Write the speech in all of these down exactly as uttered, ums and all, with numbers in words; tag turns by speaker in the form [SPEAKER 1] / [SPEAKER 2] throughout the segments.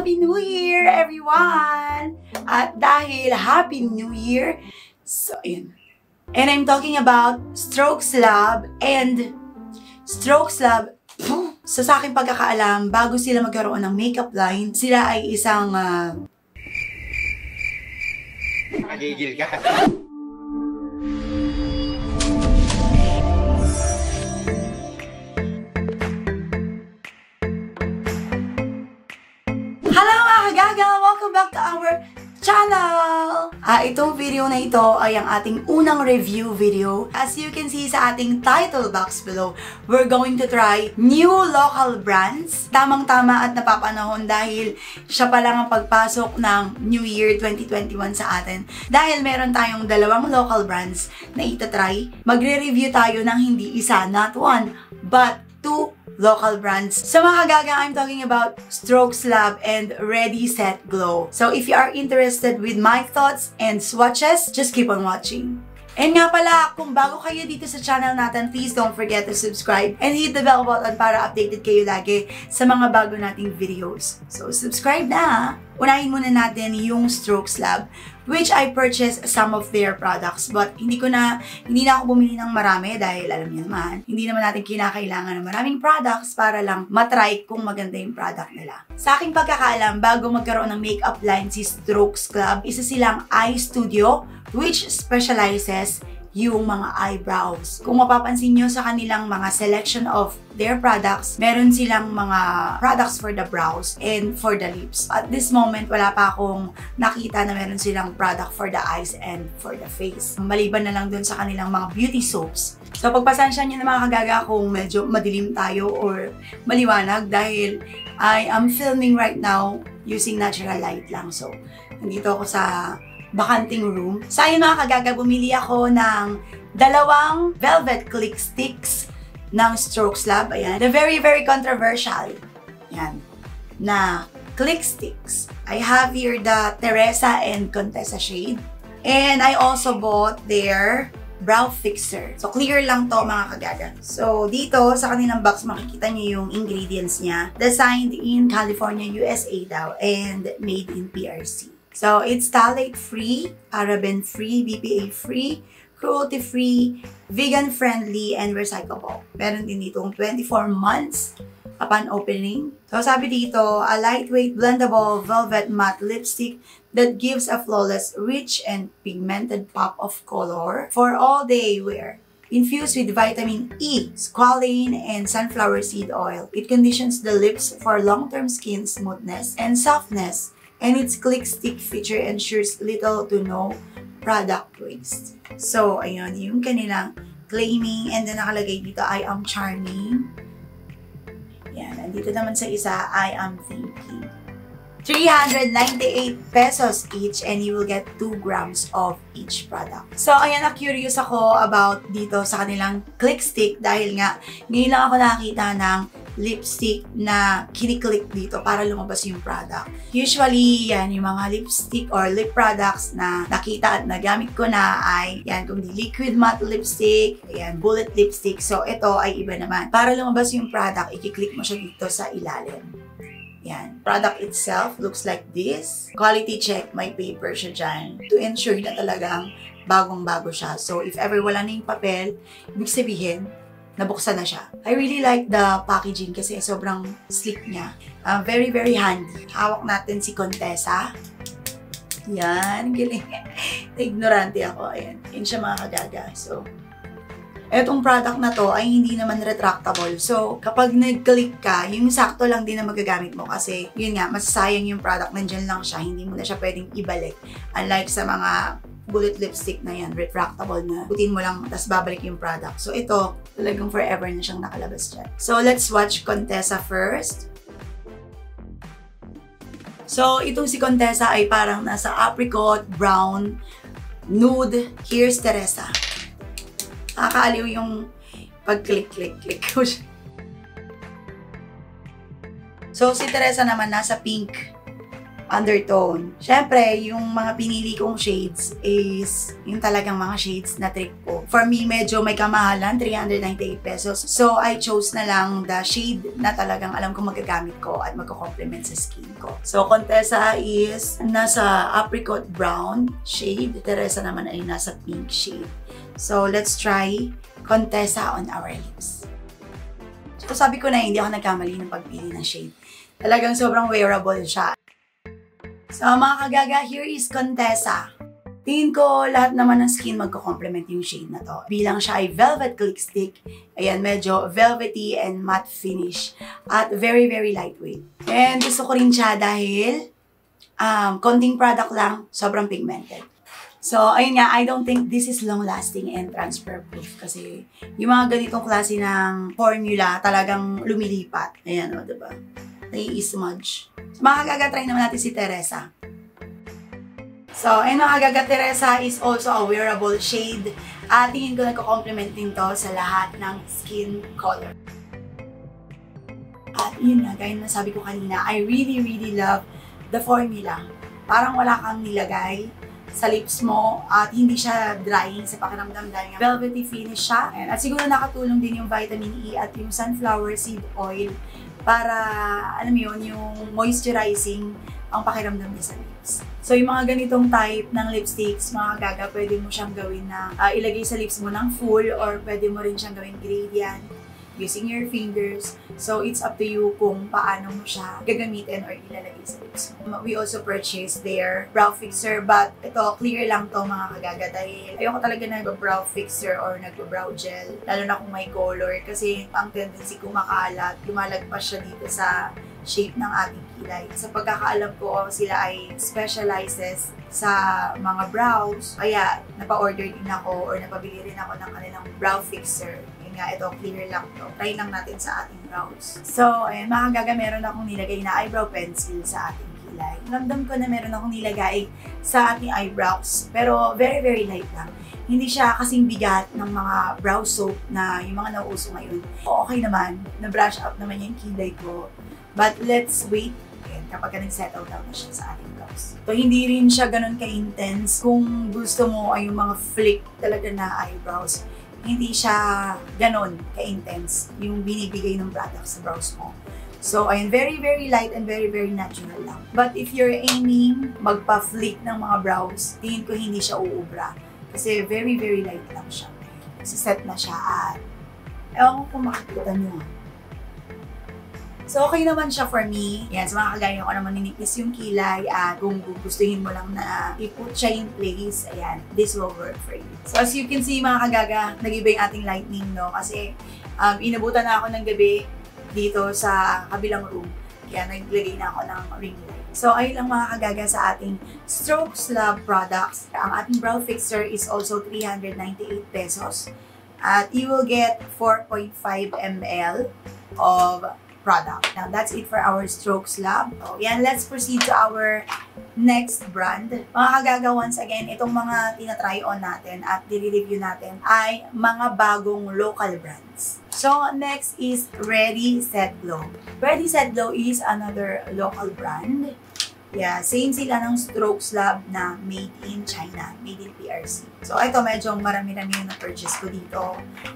[SPEAKER 1] Happy New Year, everyone! At dahil Happy New Year, so yun. And I'm talking about Strokes Lab and Strokes Lab. So sa aking pagkakaalam, bago sila magkaroon ng makeup line, sila ay isang uh...
[SPEAKER 2] Magigil ka.
[SPEAKER 1] Hello mga kagaga! Welcome back to our channel! Ah, itong video na ito ay ang ating unang review video. As you can see sa ating title box below, we're going to try new local brands. Tamang-tama at napapanahon dahil siya pa lang ang pagpasok ng New Year twenty twenty-one sa atin. Dahil meron tayong dalawang local brands na itatry, magre-review tayo ng hindi isa, not one, but two local brands. So mga kagaga, I'm talking about Strokes Lab and Ready Set Glow. So if you are interested with my thoughts and swatches, just keep on watching. And nga pala, kung bago kayo dito sa channel natin, please don't forget to subscribe and hit the bell button para updated kayo lagi sa mga bago nating videos. So subscribe na! Unahin muna natin yung Strokes Lab, which I purchased some of their products. But hindi ko na, hindi na ako bumili ng marami dahil alam niyo naman, hindi naman natin kinakailangan ng maraming products para lang matry kung maganda yung product nila. Sa aking pagkakaalam, bago magkaroon ng makeup line si Strokes Club, isa silang eye studio which specializes yung mga eyebrows. Kung mapapansin nyo sa kanilang mga selection of their products, meron silang mga products for the brows and for the lips. At this moment, wala pa akong nakita na meron silang product for the eyes and for the face. Maliban na lang dun sa kanilang mga beauty soaps. So, pagpasansya nyo na mga kagaga kung medyo madilim tayo or maliwanag dahil I am filming right now using natural light lang. So, nandito ako sa bakanting room. So ayun mga kagaga, bumili ako ng dalawang velvet click sticks ng Strokes Lab. Ayan. The very, very controversial. Ayan. Na click sticks. I have here the Teresa and Contessa shade. And I also bought their brow fixer. So clear lang to mga kagaga. So dito sa kanilang box makikita niyo yung ingredients niya. Designed in California, U S A daw. And made in P R C. So, it's phthalate-free, paraben-free, B P A-free, cruelty-free, vegan-friendly, and recyclable. Meron din ditong twenty-four months upon opening. So, sabi dito, a lightweight, blendable, velvet matte lipstick that gives a flawless, rich, and pigmented pop of color for all-day wear. Infused with vitamin E, squalane, and sunflower seed oil. It conditions the lips for long-term skin smoothness and softness. And its click stick feature ensures little to no product waste. So, ayun, yung kanilang claiming. And then nakalagay dito, I am charming. Yan, nandito naman sa isa, I am thinking. three hundred ninety-eight pesos each and you will get two grams of each product. So, ayan, na-curious ako about dito sa kanilang click stick dahil nga, ngayon lang ako nakakita ng lipstick na kiniklik dito para lumabas yung product. Usually, yan, yung mga lipstick or lip products na nakita at nagamit ko na ay, yan, kung di liquid matte lipstick, yan, bullet lipstick. So, ito ay iba naman. Para lumabas yung product, ikiklik mo siya dito sa ilalim. Yan. Product itself looks like this. Quality check, may paper siya dyan to ensure na talagang bagong-bago siya. So, if ever wala na yung papel, ibig sabihin, nabuksan na siya. I really like the packaging kasi sobrang sleek niya. Uh, very, very handy. Hawak natin si Contessa. Yan, galing. Ignorante ako. Ayan. Yan siya mga kagaga. So, etong product na to ay hindi naman retractable. So, kapag nag-click ka, yung sakto lang din na magagamit mo kasi, yun nga, masasayang yung product. Nandyan lang siya. Hindi mo na siya pwedeng ibalik. Unlike sa mga bullet lipstick na yan, retractable na. Putin mo lang, tapos babalik yung product. So, ito, talagang forever na siyang nakalabas dyan. So, let's watch Contessa first. So, itong si Contessa ay parang nasa apricot, brown, nude. Here's Teresa. Nakakaaliw yung pag-click-click-click ko siya. So, si Teresa naman nasa pink. undertone. Syempre, yung mga pinili kong shades is yung talagang mga shades na trip ko. For me, medyo may kamahalan, three hundred ninety-eight pesos. So, I chose na lang the shade na talagang alam kong magagamit ko at magko-complement sa skin ko. So, Contessa is nasa apricot brown shade. Teresa naman ay nasa pink shade. So, let's try Contessa on our lips. So, sabi ko na hindi ako nagkamali ng pagpili ng shade. Talagang sobrang wearable siya. So, mga kagaga, here is Contessa. Tingin ko, lahat naman ng skin magko-complement yung shade na to. Bilang siya ay velvet click stick, ayan, medyo velvety and matte finish. At very, very lightweight. And gusto ko rin siya dahil um, konting product lang, sobrang pigmented. So, ayun nga, I don't think this is long-lasting and transfer-proof. Kasi yung mga ganitong klase ng formula talagang lumilipat. Ayan, o, diba? Nai-smudge. So, mga kagaga, try naman natin si Teresa. So, ayun mga kagaga, Teresa is also a wearable shade. At tingin ko nagko-complement din to sa lahat ng skin color. At yun nga, gaya na sabi ko kanina, I really, really love the formula. Parang wala kang nilagay sa lips mo at hindi siya drying sa pakiramdam dahil nga velvety finish siya. And, at siguro nakatulong din yung vitamin E at yung sunflower seed oil para, alam mo yun, yung moisturizing ang pakiramdam niya sa lips. So, yung mga ganitong type ng lipsticks, mga gaga, pwede mo siyang gawin na uh, ilagay sa lips mo ng full or pwede mo rin siyang gawin gradient using your fingers. So, it's up to you kung paano mo siya gagamitin or ilalagay sa lips mo. We also purchased their brow fixer, but ito, clear lang to mga kagaga dahil ayoko talaga nag-brow fixer or nag-brow gel, lalo na kung may color kasi ang tendency kumakalat, lumalagpas siya dito sa shape ng ating kilay. Sa pagkakaalam ko, sila ay specializes sa mga brows, kaya napa-order din ako or napabili rin ako ng kanilang brow fixer. Nga, ito, clear lang to. Try lang natin sa ating brows. So, ayun, mga kagaga, meron akong nilagay na eyebrow pencil sa ating kilay. Ramdam ko na meron akong nilagay sa ating eyebrows, pero very, very light lang. Hindi siya kasing bigat ng mga brow soap na yung mga nauuso ngayon. Okay naman, na-brush up naman yung kilay ko. But let's wait ayan, kapag nag-settle down na siya sa ating brows. So, hindi rin siya ganun ka-intense. Kung gusto mo ay yung mga flick talaga na eyebrows, hindi siya ganon ka-intense yung binibigay ng product sa brows mo. So, ayun, very, very light and very, very natural lang. But if you're aiming magpa-flick ng mga brows, tingin ko hindi siya uubra. Kasi very, very light lang siya. Siset na siya at ewan ko kung makikita nyo. So, okay naman siya for me. Yan, sa mga kagaya ko naman ninikis yung kilay at kung gustuhin mo lang na i-put siya in place, ayan, this will work for you. So, as you can see mga kagaga, nag-iba yung ating lightning, no? Kasi, um, inabutan na ako ng gabi dito sa kabilang room. Kaya naglagay na ako ng ring light. So, ayun lang mga kagaga sa ating Strokes Lab products. Ang ating brow fixer is also three hundred ninety-eight pesos. At you will get four point five milliliters of product. Now, that's it for our Strokes Lab. So, yan, let's proceed to our next brand. Mga kagaga, once again, itong mga tinatry on natin at dire-review natin ay mga bagong local brands. So, next is Ready Set Glow. Ready Set Glow is another local brand. Yeah, same sila ng Strokes Lab na made in China, made in P R C. So, ito medyo marami-rami yung na-purchase ko dito.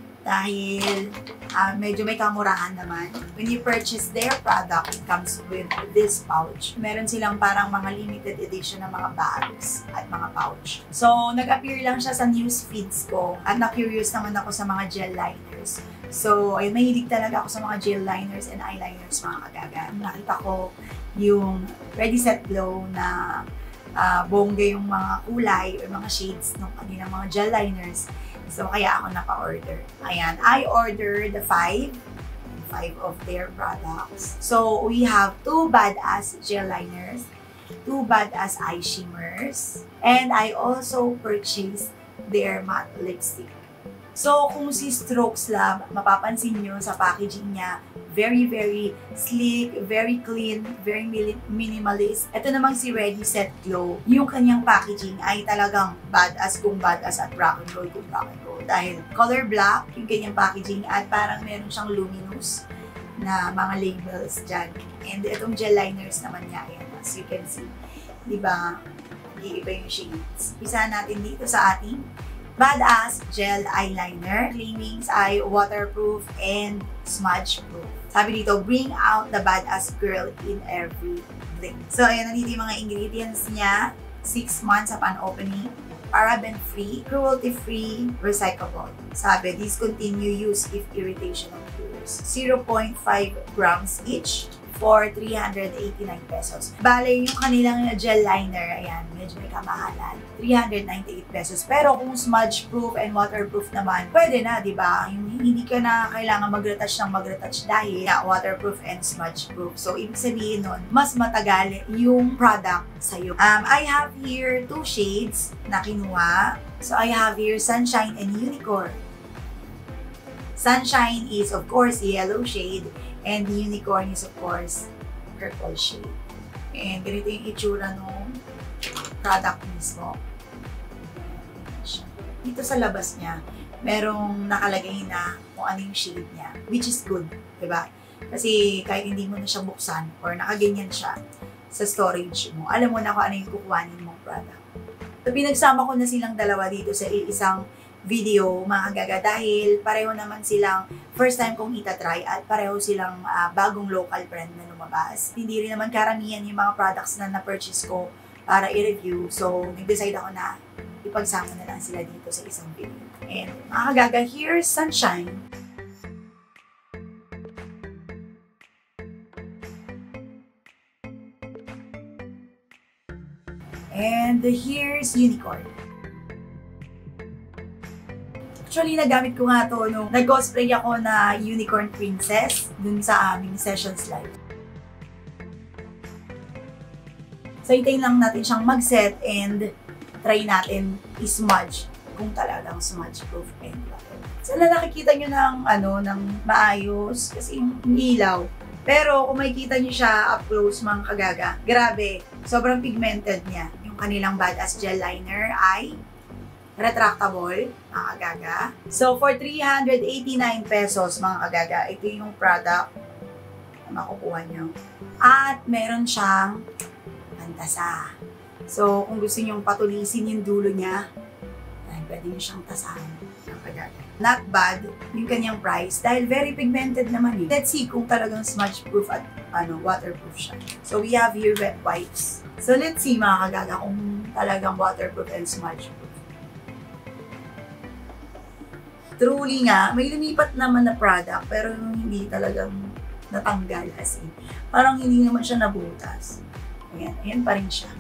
[SPEAKER 1] Dahil uh, medyo may kamurahan naman. When you purchase their product, it comes with this pouch. Meron silang parang mga limited edition ng mga bags at mga pouch. So, nag-appear lang siya sa news feeds ko at na-curious naman ako sa mga gel liners. So, ayun, mahilig talaga ako sa mga gel liners and eyeliners, mga kagaga. Nakita ko yung Ready Set Glow na uh, bongga yung mga kulay or mga shades ng kanilang mga gel liners. So, kaya ako napa-order. Ayan, I ordered the five. Five of their products. So, we have two Badass gel liners, two Badass eye shimmers, and I also purchased their matte lipstick. So, kung si Strokes Lab, mapapansin nyo sa packaging niya, very, very sleek, very clean, very minimalist. Ito namang si Ready Set Glow, yung kanyang packaging ay talagang badass kung badass at rock and roll kung rock and roll. Dahil color black yung kanyang packaging at parang meron siyang luminous na mga labels dyan. And itong gel liners naman niya, ayan, as you can see. Diba? Iiba yung shades. Isa natin dito sa ating Badass Gel Eyeliner. Claimings ay waterproof and smudge-proof. Sabi dito, bring out the badass girl in every blink. So, ayan, nandito yung mga ingredients niya. six months upon opening. Paraben-free, cruelty-free, recyclable. Sabi, discontinue use if irritation occurs. zero point five grams each for three hundred eighty-nine pesos. Bale, yung kanilang gel liner, ayan, medyo may kamahalan. three hundred ninety-eight pesos. Pero kung smudge-proof and waterproof naman, pwede na, di ba? Yung hindi ka na kailangan mag-retouch ng mag-retouch dahil na waterproof and smudge-proof. So, ibig sabihin nun, mas matagal yung product sa'yo. Um, I have here two shades na kinuha. So, I have here Sunshine and Unicorn. Sunshine is, of course, yellow shade. And the Unicorn is, of course, purple shade. And ganito yung itsura ng product mismo. Dito sa labas niya, merong nakalagay na kung ano yung shade niya. Which is good, diba? Kasi kahit hindi mo na siya buksan or nakaganyan siya sa storage mo, alam mo na kung ano yung kukuhanin mong product. So, pinagsama ko na silang dalawa dito sa isang video, mga kagaga, dahil pareho naman silang first time kong itatry at pareho silang uh, bagong local brand na lumabas. Hindi rin naman karamihan yung mga products na na-purchase ko para i-review. So, nag-decide ako na ipagsama na lang sila dito sa isang video. And mga kagaga, here's Sunshine. And here's Unicorn. Actually, nagamit ko nga to nung nag-cosplay ako na Unicorn Princess dun sa aming sessions live. So, hintayin lang natin siyang mag-set and try natin i-smudge kung talagang smudge-proof and waterproof. So, na nakikita nyo ng, ano, ng maayos kasi yung ilaw. Pero kung makikita nyo siya up close, mga kagaga, grabe, sobrang pigmented niya. Yung kanilang Badass Gel Liner ay retractable, mga kagaga. So, for three hundred eighty-nine pesos, mga kagaga, ito yung product na makukuha nyo. At meron siyang pantasa. So, kung gusto nyo patulisin yung dulo niya, ay, pwede nyo siyang tasahan, mga kagaga. Not bad yung kanyang price dahil very pigmented naman eh. Let's see kung talagang smudge-proof at ano, waterproof siya. So, we have here wet wipes. So, let's see, mga kagaga, kung talagang waterproof and smudge-proof. Truly nga, may lumipat naman na product pero hindi talagang natanggal as in. Parang hindi naman siya nabutas. Ayan, ayan pa rin siya.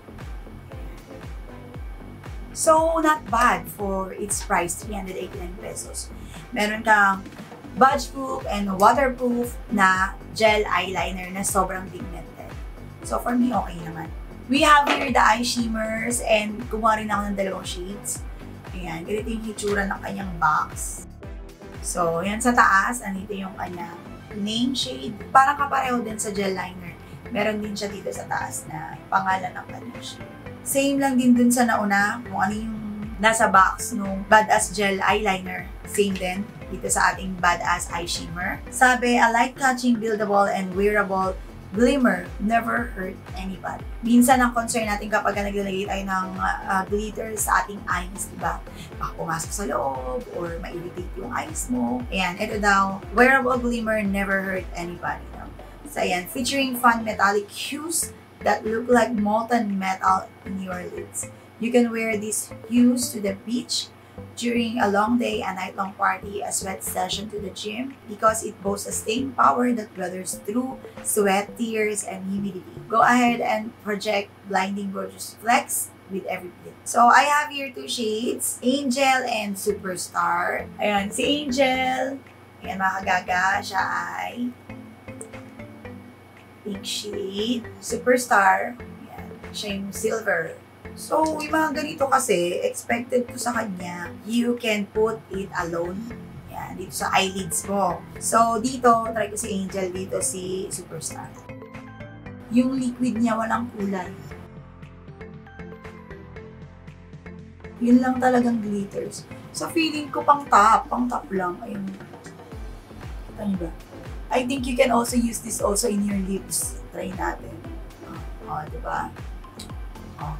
[SPEAKER 1] So, not bad for its price, three hundred eighty-nine pesos. Meron kang budge-proof and waterproof na gel eyeliner na sobrang pigmented. So, for me, okay naman. We have here the eye shimmers and kumuha rin ako ng dalawang shades. Ayan, ganito yung hitsura ng kanyang box. So, yan sa taas, andito yung kanyang name shade. Parang kapareho din sa gel liner. Meron din siya dito sa taas na pangalan ng kanyang shade. Same lang din dun sa nauna, kung ano yung nasa box nung Badass Gel Eyeliner. Same din dito sa ating Badass Eye Shimmer. Sabi, a light-catching, buildable, and wearable glimmer never hurt anybody. Minsan ang concern natin kapag naglalagay tayo ng uh, glitter sa ating eyes, diba? Baka pumasok sa loob or ma-irritate yung eyes mo. Ayan, ito daw, wearable glimmer never hurt anybody. No? So ayan, featuring fun metallic hues that look like molten metal in your lids. You can wear these hues to the beach, during a long day, a night-long party, a sweat session to the gym, because it boasts a staying power that weathers through sweat, tears, and humidity. Go ahead and project blinding gorgeous flex with every blink. So, I have here two shades, Angel and Superstar. Ayan, si Angel, ayan mga kagaga, siya ay pink shade. Superstar, ayan, siya yung silver. So, yung mga ganito kasi, expected ko sa kanya, you can put it alone. Yan, dito sa eyelids mo. So, dito, try ko si Angel, dito si Superstar. Yung liquid niya, walang kulay. Yun lang talagang glitters. So, feeling ko pang top, pang top lang. Ayun. Kita niyo ba? I think you can also use this also in your lips. Try natin. O, oh, diba? Oh.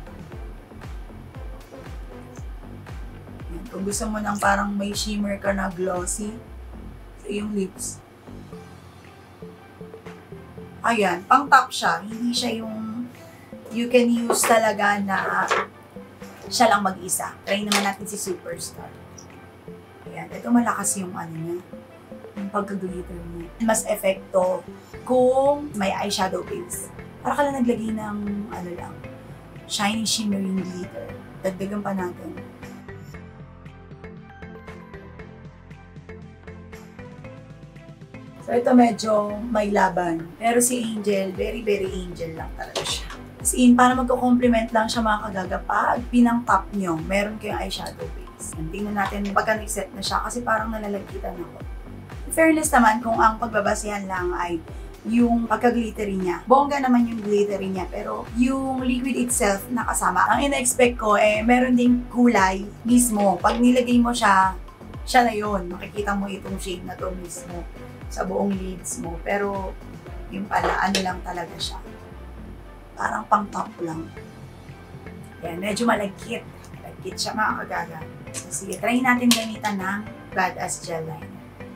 [SPEAKER 1] Yan. Kung gusto mo ng parang may shimmer ka na glossy sa iyong lips. Ayan, pang top siya. Hindi siya yung you can use talaga na siya lang mag-isa. Try naman natin si Superstar. Ayan, ito malakas yung ano niya. Yung pagka-glitter niya. Mas epekto kung may eyeshadow base. Para ka lang naglagay ng ano lang, shiny shimmering glitter. Dagdagan pa natin. So ito medyo may laban. Pero si Angel, very very Angel lang talaga siya. As in, para magko-complement lang siya mga kagaga pag pinang-top nyo, meron kayong eyeshadow base. And tingnan natin pagka nag-set na siya kasi parang nalalagkitan ako. In fairness naman, kung ang pagbabasihan lang ay yung pagka-glittery niya. Bongga naman yung glittery niya, pero yung liquid itself nakasama. Ang ina-expect ko, eh, meron ding kulay mismo. Pag nilagay mo siya, siya na yun. Makikita mo itong shade na to mismo sa buong lids mo. Pero, yung pala, ano lang talaga siya. Parang pang top lang. Yan, medyo malagkit. Malagkit siya mga kagaga. So, sige, try natin gamitan ng Badass Gel Liner.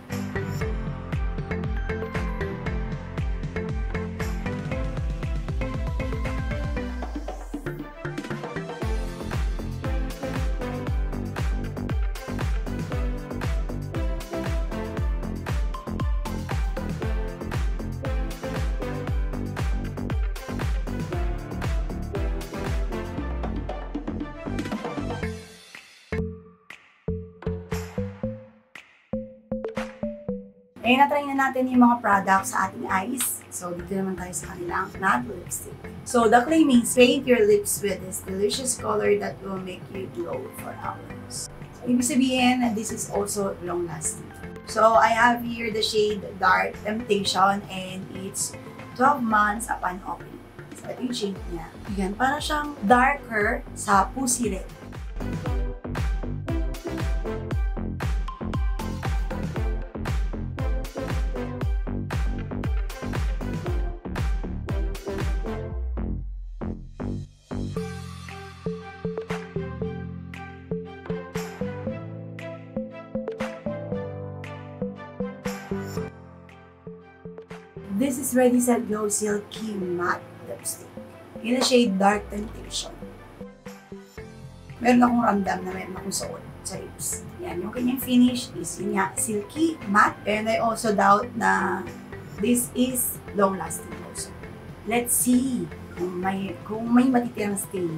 [SPEAKER 1] Ngayon, na-try na natin yung mga products sa ating eyes. So, dito naman tayo sa kanilang matte lipstick. So, the claim is, paint your lips with this delicious color that will make you glow for hours. So, ibig sabihin, this is also long-lasting. So, I have here the shade Dark Temptation and it's twelve months upon opening. So, ito yung shade niya. Yan, para siyang darker sa Pussy Red. This is Ready Set Glow Silky Matte Lipstick in the shade Dark Temptation. Meron akong ramdam na meron akong suot sa lips. Yan, yung kanyang finish is yun nga, silky matte. And I also doubt na this is long-lasting also. Let's see kung may, kung may matitirang stain.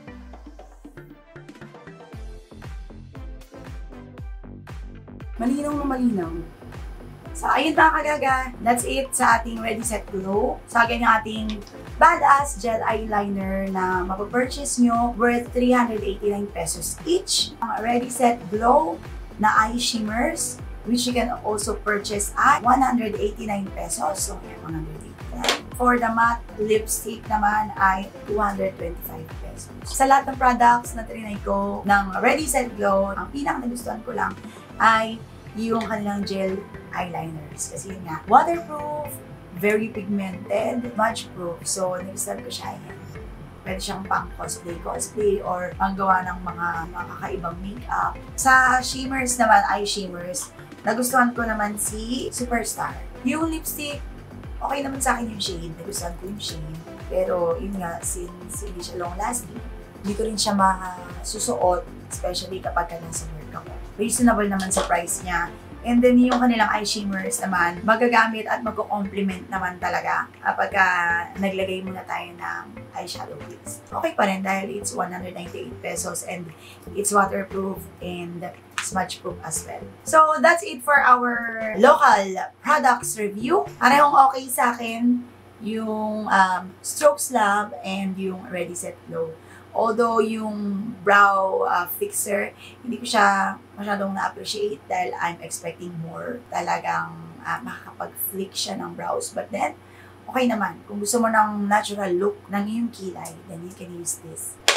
[SPEAKER 1] Malinaw na malinaw. So, ayun mga kagaga, that's it sa ating Ready Set Glow. Sa akin yung ating Badass Gel Eyeliner na mapapurchase nyo worth three hundred eighty-nine pesos each. Ang Ready Set Glow na eye shimmers, which you can also purchase at one hundred eighty-nine pesos. So, yan, one hundred eighty-nine. For the matte lipstick naman ay two hundred twenty-five pesos. Sa lahat ng products na trinay ko ng Ready Set Glow, ang pinaka-nagustuhan ko lang ay yung kanilang gel eyeliners. Kasi yun nga, waterproof, very pigmented, smudge-proof. So, nag-start ko siya yan. Pwede siyang pang cosplay-cosplay or panggawa ng mga, mga kakaibang makeup. Sa shimmers naman, eye shimmers, nagustuhan ko naman si Superstar. Yung lipstick, okay naman sa akin yung shade. Nagustuhan ko yung shade. Pero, yun nga, since hindi siya long-lasting, hindi ko rin siya masusuot, especially kapag ka nasa work ako. Reasonable naman sa price niya. And then yung kanilang eye shimmers naman, magagamit at magko-complement naman talaga kapag uh, naglagay muna tayo ng eyeshadow base. Okay pa rin dahil it's one hundred ninety-eight pesos and it's waterproof and smudge-proof as well. So that's it for our local products review. Parehong okay sa akin yung um, Strokes Lab and yung Ready Set Glow. Although yung brow uh, fixer, hindi ko siya masyadong na-appreciate dahil I'm expecting more. Talagang uh, makakapag-flick siya ng brows. But then, okay naman. Kung gusto mo ng natural look ng iyong kilay, then you can use this.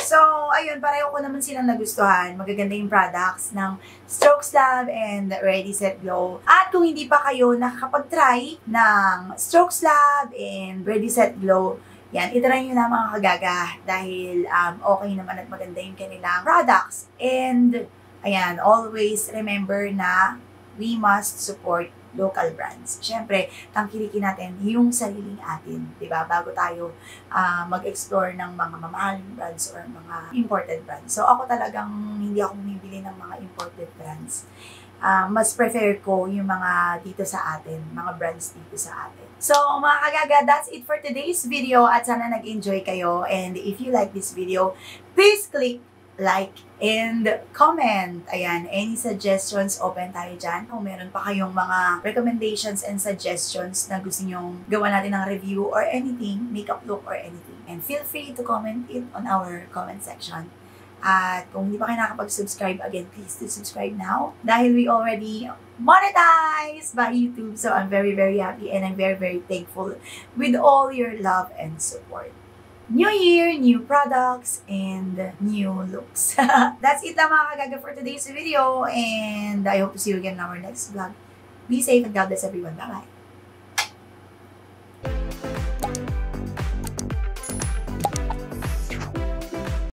[SPEAKER 1] So, ayun, pareho ko naman silang nagustuhan. Magaganda yung products ng Strokes Lab and Ready Set Glow. At kung hindi pa kayo nakakapag-try ng Strokes Lab and Ready Set Glow, yan, itry nyo na mga kagaga dahil um, okay naman at maganda yung kanilang products. And, ayan, always remember na we must support local brands. Siyempre, tangkilikin natin yung sariling atin, di ba? Bago tayo uh, mag-explore ng mga mamahaling brands or mga imported brands. So, ako talagang hindi ako bumibili ng mga imported brands. Uh, mas prefer ko yung mga dito sa atin, mga brands dito sa atin. So, mga kagaga, that's it for today's video at sana nag-enjoy kayo. And if you like this video, please click like and comment. Ayan, any suggestions, open tayo dyan. Kung meron pa kayong mga recommendations and suggestions na gusto nyong gawa natin ng review or anything, makeup look or anything. And feel free to comment it on our comment section. At kung hindi pa kayo nakapag-subscribe, again, please do subscribe now. Dahil we already monetized by YouTube. So I'm very, very happy and I'm very, very thankful with all your love and support. New year, new products, and new looks. That's it lang mga kagaga for today's video. And I hope to see you again in our next vlog. Be safe and God bless everyone. Bye-bye.